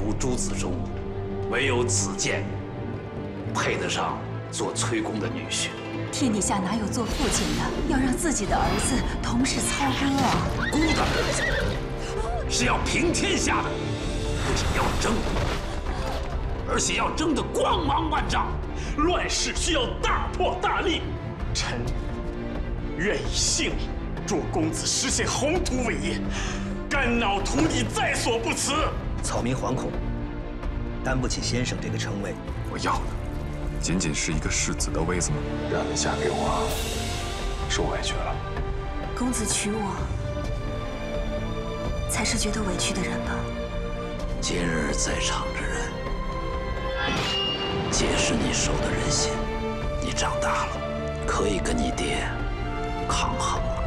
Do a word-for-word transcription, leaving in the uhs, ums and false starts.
族诸子中，唯有子建配得上做崔公的女婿。 天底下哪有做父亲的要让自己的儿子同是操戈啊？ 孤的儿子是要平天下的，不仅要争，而且要争得光芒万丈。 乱世需要大破大立，臣愿以性命助公子实现宏图伟业，肝脑涂地在所不辞。 草民惶恐，担不起先生这个称谓。 我要的仅仅是一个世子的位子吗？ 让你嫁给我，受委屈了。 公子娶我，才是觉得委屈的人吧？ 今日在场之人，皆是你收的人心。你长大了，可以跟你爹抗衡了。